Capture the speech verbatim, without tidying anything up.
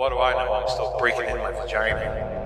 What do I know? I'm still breathing in my vagina.